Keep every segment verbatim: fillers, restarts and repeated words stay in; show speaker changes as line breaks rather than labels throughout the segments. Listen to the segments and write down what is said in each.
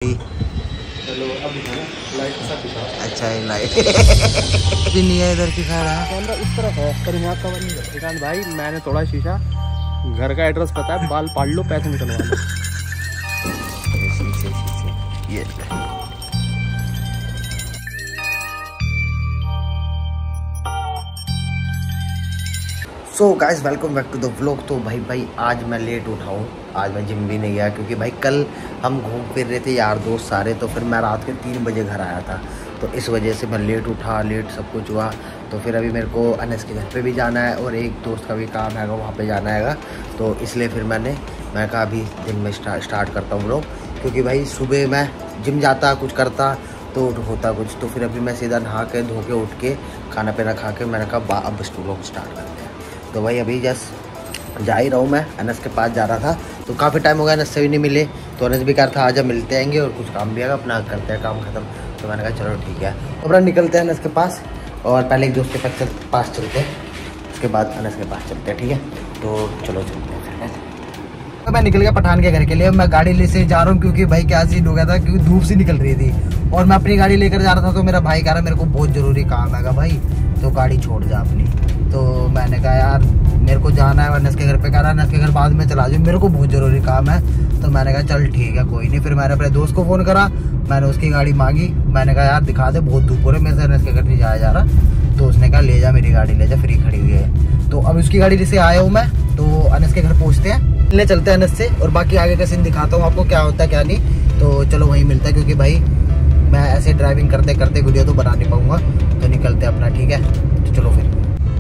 बड़ी।
चलो अब दिखाना लाइट के साथ दिखा।
अच्छा है लाइट भी नहीं है इधर की खैर।
कैमरा इस तरफ है पर यहाँ कवर नहीं है। श्रीकांत भाई मैंने तोड़ा शीशा, घर का एड्रेस पता है, बाल पाड़ लो पैसे निकलवा लो।
शीशे शीशे ये सो guys welcome back to the vlog. तो भाई भाई आज मैं लेट उठा हूँ, आज मैं जिम भी नहीं गया क्योंकि भाई कल हम घूम फिर रहे थे यार दोस्त सारे, तो फिर मैं रात के तीन बजे घर आया था, तो इस वजह से मैं लेट उठा, लेट सब कुछ हुआ। तो फिर अभी मेरे को अनस के घर पे भी जाना है और एक दोस्त का भी काम है वहाँ पे जाना है, तो इसलिए फिर मैंने मैं कहा अभी दिन में स्टार्ट स्टार्ट करता हूँ व्लॉग, क्योंकि भाई सुबह मैं जिम जाता कुछ करता तो होता कुछ, तो फिर अभी मैं सीधा नहा के धो के उठ के खाना पीना खा के मैंने कहा अब व्लॉग स्टार्ट करते हैं। तो भाई अभी जस्ट जा ही रहा हूँ, मैं अनस के पास जा रहा था, तो काफ़ी टाइम हो गया अनस से भी नहीं मिले, तो अनस भी कह रहा था आज मिलते आएंगे और कुछ काम भी आएगा अपना करते हैं काम खत्म। तो मैंने कहा चलो ठीक है, तो अपना निकलते हैं अनस के पास और पहले एक दोस्त के पास चल, पास चलते हैं, उसके बाद अनस के पास चलते हैं, ठीक है। तो चलो चलते हैं फिर। तो मैं निकल गया पठान के घर के लिए, मैं गाड़ी ले से जा रहा हूँ क्योंकि भाई क्या सीन हो गया था, क्योंकि धूप सी निकल रही थी और मैं अपनी गाड़ी लेकर जा रहा था, तो मेरा भाई कह रहा मेरे को बहुत ज़रूरी काम है भाई, तो गाड़ी छोड़ जा अपनी। तो मैंने कहा यार मेरे को जाना है अनस के घर पे, कह रहा अनस के घर बाद में चला जाओ, मेरे को बहुत ज़रूरी काम है। तो मैंने कहा चल ठीक है कोई नहीं। फिर मैंने अपने दोस्त को फ़ोन करा, मैंने उसकी गाड़ी मांगी, मैंने कहा यार दिखा दे बहुत धूप हो रही है, मेरे से अनस के घर नहीं जाया जा रहा। तो उसने कहा ले जा मेरी गाड़ी ले जा, फ्री खड़ी हुई है। तो अब उसकी गाड़ी से आया हूँ मैं, तो अनस के घर पहुँचते हैं, मिलने चलते हैं अनस से और बाकी आगे का सीन दिखाता हूँ आपको क्या होता है क्या नहीं। तो चलो वहीं मिलता है, क्योंकि भाई मैं ऐसे ड्राइविंग करते करते वीडियो तो बना नहीं पाऊँगा, तो निकलते हैं अपना, ठीक है। तो चलो फिर।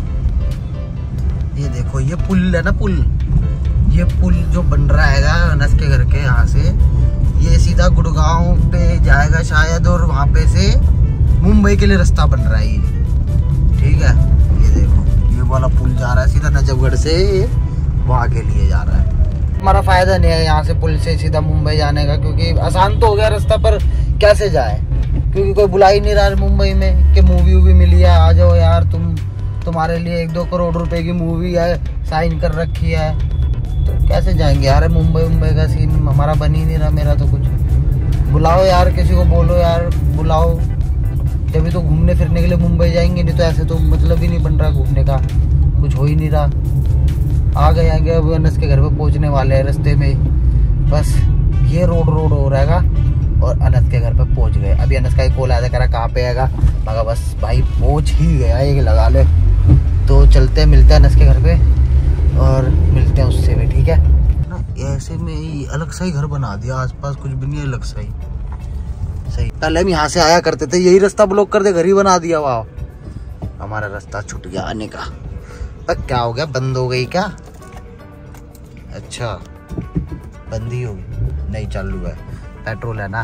ये देखो ये पुल है ना, पुल ये पुल जो बन रहा है अनस के घर के यहाँ से, ये सीधा गुड़गांव पे जाएगा शायद, और वहाँ पे से मुंबई के लिए रास्ता बन रहा है ये, ठीक है। ये देखो ये वाला पुल जा रहा है सीधा नजफगढ़ से वहाँ के लिए जा रहा है। हमारा फायदा नहीं है यहाँ से पुल से सीधा मुंबई जाने का, क्योंकि आसान तो हो गया रास्ता, पर कैसे जाए, क्योंकि कोई बुला ही नहीं रहा मुंबई में कि मूवी वूवी मिली है आ जाओ यार तुम, तुम्हारे लिए एक दो करोड़ रुपए की मूवी है साइन कर रखी है, तो कैसे जाएंगे यार। मुंबई मुंबई का सीन हमारा बन ही नहीं रहा, मेरा तो कुछ बुलाओ यार, किसी को बोलो यार बुलाओ, जब तो घूमने फिरने के लिए मुंबई जाएंगे, नहीं तो ऐसे तो मतलब ही नहीं बन रहा घूमने का, कुछ हो ही नहीं रहा। आ गए आगे अब अनस के घर पे पहुंचने वाले हैं, रास्ते में बस ये रोड रोड हो रहेगा और अनस के घर पे पहुंच गए। अभी अनस का एक कॉल आया, कह रहा कहाँ पे आएगा, मगर बस भाई पहुंच ही गया, ये लगा ले। तो चलते हैं मिलते हैं अनस के घर पे और मिलते हैं उससे भी, ठीक है ना। ऐसे में ही अलग सा ही घर बना दिया, आसपास कुछ भी नहीं है, अलग सा ही सही। पहले हम यहाँ से आया करते थे, यही रास्ता ब्लॉक कर दे, घर ही बना दिया, वाह हमारा रास्ता छूट गया आने का। अब क्या हो गया, बंद हो गई क्या? अच्छा बंद ही होगी, नहीं चालू है, पेट्रोल है ना।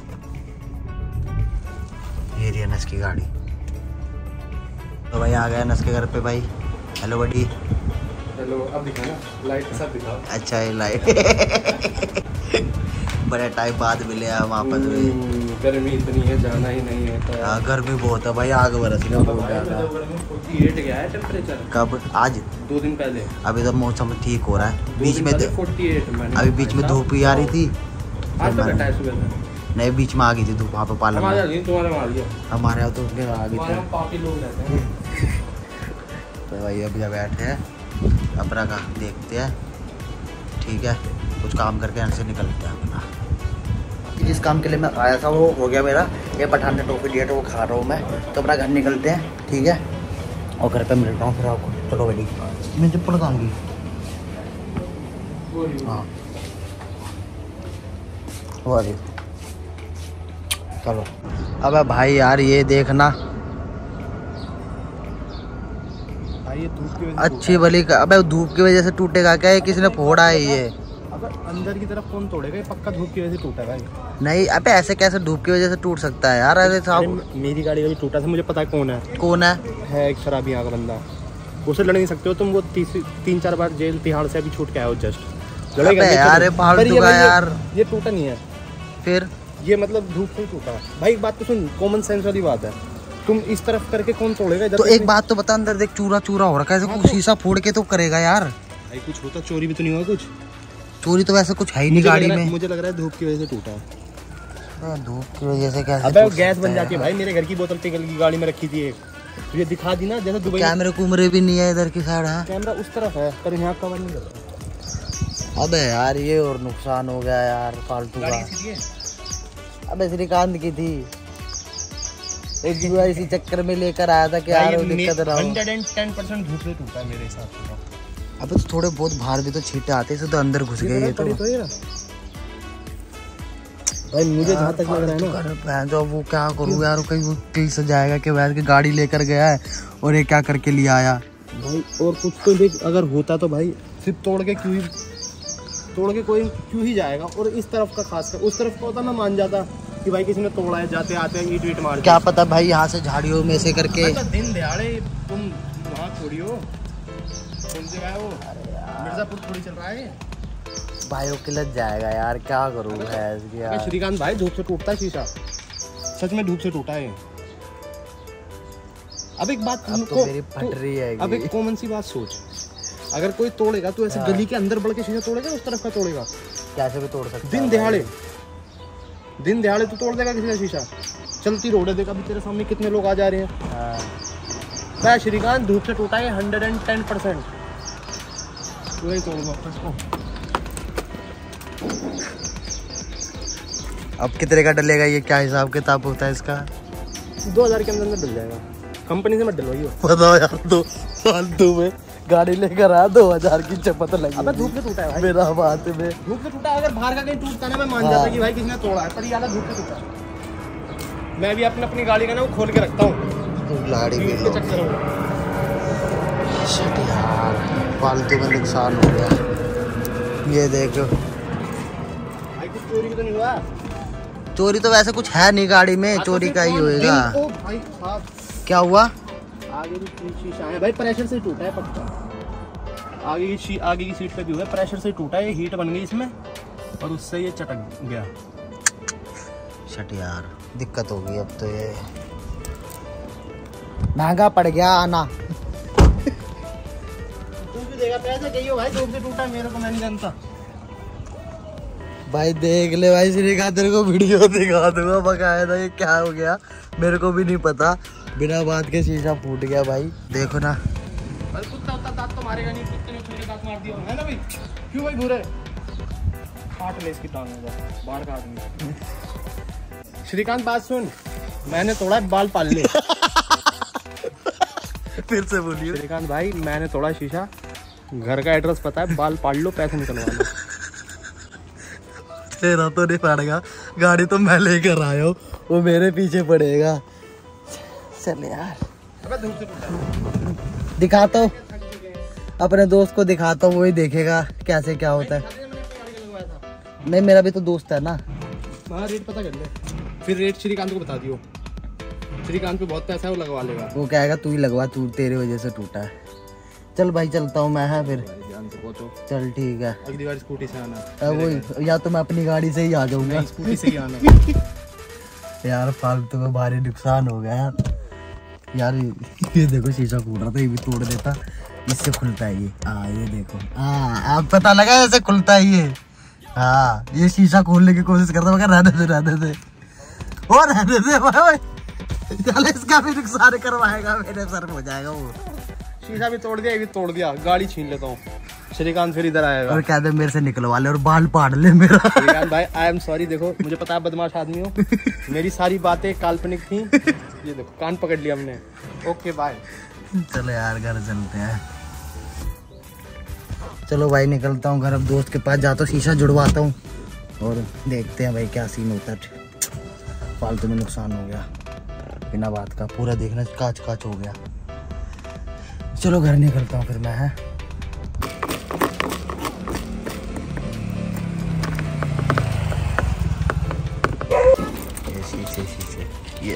ये रही अनस की गाड़ी। तो भाई आ गया अनस के घर पे भाई। हेलो बडी।
हेलो अब दिखाना लाइट के साथ दिखा। अच्छा
है लाइट बड़े टाइम बाद मिले हैं वापस में।
गर्मी इतनी है जाना ही नहीं है।
हाँ गर्मी बहुत है भाई, आग बरस रही है बहुत ज़्यादा।
अड़तालीस गया है टेम्परेचर।
कब? आज
दो दिन पहले।
अभी तो मौसम ठीक हो रहा है, बीच में
अड़तालीस
अभी बीच में धूप ही आ रही थी,
आज तो घटा है सुबह से।
नहीं बीच में आ गई थी धूप वहाँ पे पालन में, हमारे यहाँ तो आ गई थी।
काफी लोग रहते हैं।
तो भाई अभी जब बैठे हैं अपना का देखते हैं, ठीक है, कुछ काम करके यहाँ से निकलते हैं अपना। जिस काम के लिए मैं आया था वो हो गया मेरा, ये पठान ने टॉफी दिया था वो खा रहा हूँ मैं, तो अपना घर निकलते हैं, ठीक है, और घर पे मिलता हूँ फिर आपको। चलो बेटी मैं चप्पल खाऊंगी। हाँ वो अरे चलो। अबे भाई यार ये देखना
ये धूप की वजह से
अच्छी भली, अबे धूप की वजह से टूटेगा क्या, किसने फोड़ा है ये?
अगर अंदर की तरफ कौन तोड़ेगा, ये पक्का धूप की वजह से टूटा है।
नहीं अबे ऐसे कैसे धूप की वजह से टूट सकता है यार? अरे साहब
मेरी गाड़ी का भी टूटा था, मुझे पता है कौन है।
कौन है?
है एक शराबी यहाँ का बंदा, उससे लड़ नहीं सकते हो तुम, वो तीन चार बार जेल तिहाड़ से अभी छूट के आए हो जस्ट।
लड़ेगा यार फालतू का यार,
ये टूटा नहीं है
फिर
ये मतलब धूप से टूटा भाई। एक बात तो सुन, कॉमन सेंस वाली बात है, तुम इस तरफ करके कौन तोड़ेगा इधर?
तो एक बात तो बता, अंदर देख चूरा चूरा हो रखा है, हाँ, शीशा फोड़ के तो करेगा यार
भाई। कुछ होता, चोरी भी तो नहीं हुआ कुछ?
चोरी तो वैसे कुछ है ही नहीं गाड़ी में।
मुझे लग रहा है धूप की वजह से टूटा है।
धूप की वजह से कैसे?
अबे गैस बन जाती है भाई। मेरे घर की बोतल पिघल की गाड़ी में रखी थी एक, तुझे दिखा दी ना जैसे दुबई।
कैमरे कुमरे भी नहीं है इधर की साइड। है
कैमरा उस तरफ है पर यहाँ कवर नहीं करता।
अबे यार ये और नुकसान हो गया यार फालतू का। अबे श्रीकांत की थी एक जुआ, इसी चक्कर में लेकर आया था कि यार दिक्कत ना हो।
एक सौ दस परसेंट धूप से टूटा है मेरे हिसाब से।
अबे तो थोड़े बहुत बाहर भी तो छींटे आते से तो अंदर घुस गए ये तो।
भाई मुझे जहाँ तक लग रहा है
ना जो वो क्या करूँ यार, कहीं वो कहीं से जाएगा कि वैसे की गाड़ी लेकर गया है और ये क्या करके लिया आया
भाई। और कुछ तो देख, अगर होता तो भाई सिर्फ तोड़ के क्यों ही तोड़ के कोई क्यों ही जाएगा। और इस तरफ का खास कर, उस तरफ का होता मैं मान जाता कि भाई किसी ने तोड़ा है, जाते आते ईट वीट मार।
क्या पता भाई यहाँ से झाड़ियों में से करके।
अच्छा, दिन दिहाड़े तुम वहाँ थोड़ी हो, कौन से गए हो? मिर्जापुर थोड़ी चल रहा है
भाई। वो किलत जाएगा यार, क्या करूँ है।
श्रीकांत भाई धूप से टूटता है शीशा, सच में धूप से टूटा है। अब एक बात
अब तो मेरी फट रही है।
अब एक कॉमन सी बात सोच, अगर कोई तोड़ेगा तो ऐसे गली के अंदर बढ़ के शीशा तोड़ेगा, उस तरफ का तोड़ेगा?
कैसे भी तोड़ सकता
दिन दिहाड़े दिन दिहाड़े तू तोड़ देगा किसी का शीशा? चलती रोड है, देखा अभी तेरे सामने कितने लोग आ जा रहे हैं। श्रीकांत धूप से टूटा है हंड्रेड एंड टेन परसेंट। वही तोड़ूंगा इसको।
अब कितने का डलेगा ये, क्या हिसाब किताब होता है इसका?
दो हजार के अंदर अंदर डल जाएगा। कंपनी से मत डलवाइए।
बताओ यार, दो फालतू में गाड़ी लेकर आया, दो हजार की चपत लगी।
अबे धूप से टूटा है भाई।
मेरा बात में
धूप से टूटा। अगर बाहर का कहीं टूटता ना मैं मान जाता कि भाई किसने तोड़ा है, पर ये धूप से टूटा। मैं भी अपनी अपनी गाड़ी का ना वो खोल के रखता हूँ
गाड़ी के
चक्कर में।
यार फालतू में नुकसान हो गया। ये देखो
भाई कुछ चोरी भी तो नहीं हुआ।
चोरी तो वैसे कुछ है नहीं गाड़ी में, चोरी का ही होएगा।
भाई साहब
क्या हुआ?
आगे भी शीशा है भाई, प्रेशर से टूटा है पक्का। आगे की शी, आगे की सीट पे भी हुआ, प्रेशर से टूटा है। ये हीट बन गई इसमें और उससे ये चटक गया।
शट यार, दिक्कत हो गई अब तो। ये महंगा पड़ गया आना।
तू भी देगा पैसे कही हो भाई, धूप से टूटा मेरे को मैं नहीं जानता।
भाई देख ले भाई, श्रीकांत तेरे को वीडियो दिखा दूंगा बकायदा। ये क्या हो गया मेरे को भी नहीं पता, बिना बात के शीशा फूट गया भाई। देखो ना,
अरे कुत्ता उतना दांत तो मारेगा नहीं, कुत्ते ने छुरी दांत मार दिया है ना भाई। क्यों भाई बुरे काट ले इसकी टांग बाहर का आदमी। श्रीकांत बात सुन, मैंने तोड़ा बाल पाल ले।
फिर से बोलिए।
श्रीकांत भाई मैंने तोड़ा शीशा, घर का एड्रेस पता है, बाल पाल लो, पैसे निकलवा लो।
तेरा तो नहीं पड़ेगा, गाड़ी तो मैं लेकर आया हूँ, वो मेरे पीछे पड़ेगा। चल यार,
अबे धूप से टूटा।
दिखाता हूँ अपने दोस्त को, दिखाता हूँ, वही देखेगा कैसे क्या होता है। नहीं मेरा भी तो दोस्त है ना।
हाँ रेट पता कर ले, फिर रेट श्रीकांत को बता दियो। श्रीकांत पे बहुत पैसा है, वो लगवा लेगा।
वो कहेगा तू ही लगवा, तू तेरे वजह से टूटा है। चल भाई चलता हूँ मैं। है फिर
ध्यान से पहुंचो।
चल ठीक है।
अगली बार स्कूटी से आना।
वही, या तो मैं अपनी गाड़ी से ही आ जाऊंगा।
स्कूटी से ही आना।
यार फालतू में भारी नुकसान हो गया यार। ये देखो शीशा फूट रहा था, ये भी तोड़ देता, इससे खुलता है ये। हाँ ये देखो, हाँ आप पता लगा ऐसे खुलता है ये। हाँ ये शीशा खोलने की कोशिश करता मगर रहने दे रहने दे और रहने दे भाई। चल इसका भी नुकसान करवाएगा, मेरे सर हो जाएगा वो।
शीशा भी तोड़ दिया, ये भी तोड़ दिया, गाड़ी छीन लेता हूँ। श्रीकांत फिर इधर आएगा
और कहते मेरे से निकलवा ले और बाल पाड़ ले मेरा।
श्रीकांत भाई आई एम सॉरी, देखो मुझे पता है बदमाश आदमी हो, मेरी सारी बातें काल्पनिक थी। ये देखो कान पकड़ लिया हमने। Okay bye.
चलो यार घर चलते हैं। चलो भाई निकलता हूँ घर, अब दोस्त के पास जाता हूँ, शीशा जुड़वाता हूँ और देखते हैं भाई क्या सीन होता है। फालतू में नुकसान हो गया बिना बात का, पूरा देखना काच काच हो गया। चलो घर निकलता हूँ फिर मैं। है शीशे शीशे ये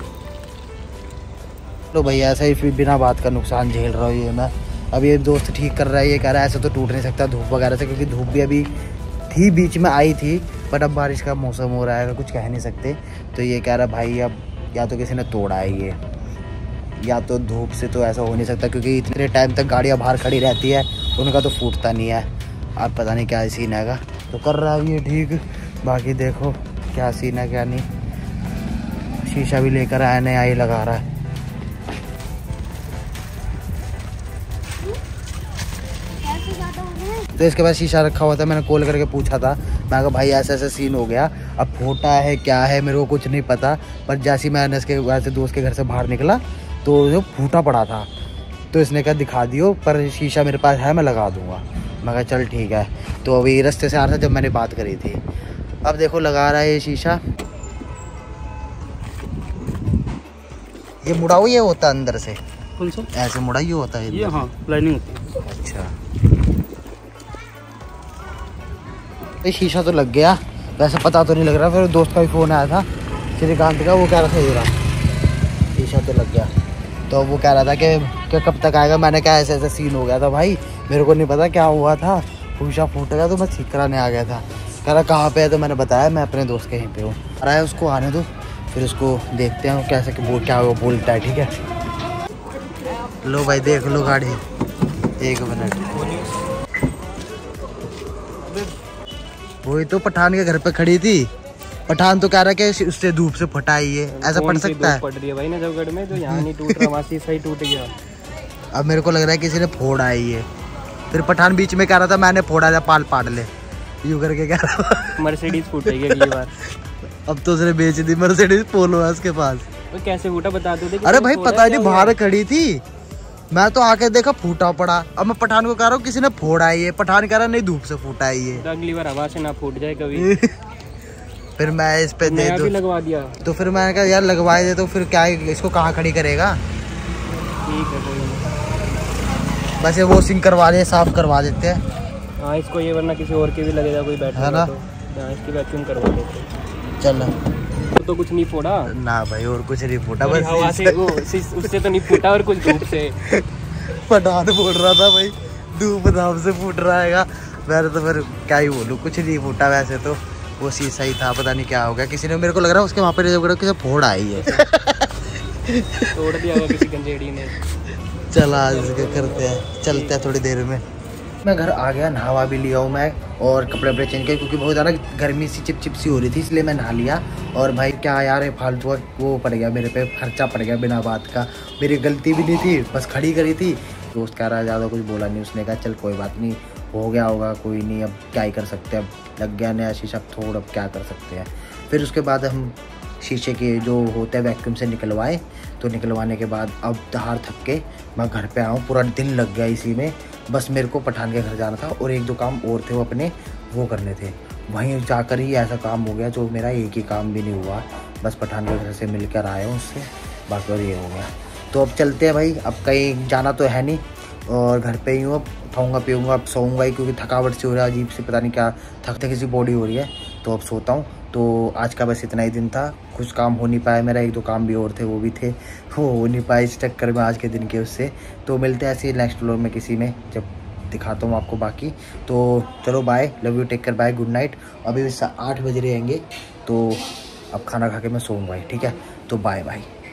लो भाई, ऐसा ही फिर बिना बात का नुकसान झेल रहा हूँ ये मैं। अब ये दोस्त ठीक कर रहा है, ये कह रहा है ऐसा तो टूट नहीं सकता धूप वगैरह से, क्योंकि धूप भी अभी थी बीच में आई थी, बट अब बारिश का मौसम हो रहा है, कुछ कह नहीं सकते। तो ये कह रहा भाई अब या तो किसी ने तोड़ा है ये, या तो धूप से तो ऐसा हो नहीं सकता, क्योंकि इतने टाइम तक गाड़ियाँ बाहर खड़ी रहती है, उनका तो फूटता नहीं है। अब पता नहीं क्या सीन आएगा, तो कर रहा है ये ठीक। बाकी देखो क्या सीन है क्या नहीं। शीशा भी लेकर आया, नया ही लगा रहा है। तो इसके बाद शीशा रखा हुआ था, मैंने कॉल करके पूछा था, मैं कहा भाई ऐसा ऐसा सीन हो गया, अब फूटा है क्या है मेरे को कुछ नहीं पता। पर जैसे मैंने इसके वैसे दोस्त के घर से बाहर निकला तो जो फूटा पड़ा था, तो इसने कहा दिखा दियो, पर शीशा मेरे पास है, मैं लगा दूंगा। मैं कहा चल ठीक है। तो अभी रास्ते से आ रहा था जब मैंने बात करी थी। अब देखो लगा रहा है ये शीशा, ये मुड़ा हुआ ये होता है अंदर से,
कौन सा
ऐसे मुड़ा ही होता है
ये? हाँ लाइनिंग होती है।
अच्छा, ये शीशा तो लग गया, वैसे पता तो नहीं लग रहा। फिर दोस्त का भी फ़ोन आया था श्रीकांत का, वो कह रहा था ये रहा शीशा तो लग गया। तो वो कह रहा था कि, कि कब तक आएगा। मैंने कहा ऐसे ऐसा सीन हो गया था भाई, मेरे को नहीं पता क्या हुआ था, शीशा फूट गया तो मैं ठीक कराने आ गया था। कह रहा कहाँ पे है, तो मैंने बताया मैं अपने दोस्त के यहीं पे हूँ। आ रहा है, उसको आने दो, फिर उसको देखते हैं कैसे कि वो क्या वो बोलता है। ठीक है, लो भाई देख लो गाड़ी, एक मिनट। वही तो पठान के घर पे खड़ी थी, पठान तो कह रहा है कि उससे धूप से फटाई है, ऐसा पड़ सकता है?
पड़ रही है भाई नजफगढ़ में, तो यहाँ नहीं टूट रहा, वहाँ सही टूट गया।
अब मेरे को लग रहा है किसी ने फोड़ा है ये। फिर पठान बीच में कह रहा था मैंने फोड़ा था, पाल पाड़ ले, यूं करके कह रहा था।
मर्सिडीज फूटेगी अगली बार।
अब तो उसने बेच दी मर्सिडीज, पोलो है उसके पास।
तो कैसे फूटा बता दो।
अरे भाई पता नहीं, बाहर खड़ी थी, मैं तो आके देखा फूटा पड़ा। अब मैं पठान को कह रहा हूँ किसी ने फोड़ा है ये, पठान कह रहा नहीं धूप से फूटा है ये।
तो अगली बार हवा से ना फूट जाए कभी।
फिर मैं इस पे दे
भी लगवा दिया।
तो फिर मैंने कहा यार लगवाए दे, तो फिर क्या इसको कहाँ खड़ी करेगा।
ठीक है कोई नहीं,
बस ये वॉशिंग करवा दे, साफ करवा देते हैं।
हाँ इसको ये, वरना किसी और के भी लगेगा कोई बैठा
है ना।
तो हाँ, इसकी वैक्यूम करवा देते।
चल
तो, तो कुछ नहीं फोड़ा
ना भाई, और कुछ नहीं फूटा, बस
हवा से वो उससे तो नहीं फूटा, और कुछ धूप से।
पठान बोल रहा था भाई धूप धाम से फूट रहा है, मैंने तो फिर क्या ही बोलूँ, कुछ नहीं फूटा। वैसे तो वो शीशा ही था, पता नहीं क्या हो गया, किसी ने, मेरे को लग रहा है उसके वहाँ पे किसी फोड़ आई है।
तोड़ दिया होगा किसी गंजेड़ी ने।
चला इसके करते हैं, चलते हैं थोड़ी देर में। मैं घर आ गया, नहावा भी लिया हूँ मैं, और कपड़े वपड़े चेंज किए क्योंकि बहुत ज़्यादा गर्मी सी चिप चिप सी हो रही थी, इसलिए मैं नहा लिया। और भाई क्या यार फालतू वो पड़ गया मेरे पे, खर्चा पड़ गया बिना बात का, मेरी गलती भी नहीं थी, बस खड़ी करी थी। दोस्त कह रहा है ज़्यादा कुछ बोला नहीं, उसने कहा चल कोई बात नहीं, हो गया होगा कोई नहीं, अब क्या ही कर सकते हैं, अब लग गया नया शीशा थोड़ा, अब क्या कर सकते हैं। फिर उसके बाद हम शीशे के जो होते हैं वैक्यूम से निकलवाए, तो निकलवाने के बाद अब हार थक के मैं घर पे आऊँ, पूरा दिन लग गया इसी में। बस मेरे को पठान के घर जाना था और एक दो काम और थे वो अपने वो करने थे, वहीं जाकर ही ऐसा काम हो गया जो मेरा एक ही काम भी नहीं हुआ। बस पठान के घर से मिल कर आया हूँ उससे, बाकी और ये हो गया। तो अब चलते हैं भाई, अब कहीं जाना तो है नहीं, और घर पे ही हूँ, अब खाऊँगा पीऊँगा, अब सोऊंगा ही, क्योंकि थकावट सी हो रहा है अजीब से, पता नहीं क्या थक थकी सी बॉडी हो रही है, तो अब सोता हूँ। तो आज का बस इतना ही दिन था, कुछ काम हो नहीं पाया मेरा, एक दो काम भी और थे वो भी थे, वो हो नहीं पाए इस चक्कर में आज के दिन के उससे। तो मिलते हैं ऐसे नेक्स्ट व्लॉग में किसी में, जब दिखाता हूँ आपको बाकी। तो चलो bye, love you, take care, bye, good night. अभी आठ बज रहे रहेंगे, तो अब खाना खा के मैं सोऊंगा, ठीक है, तो बाय बाय।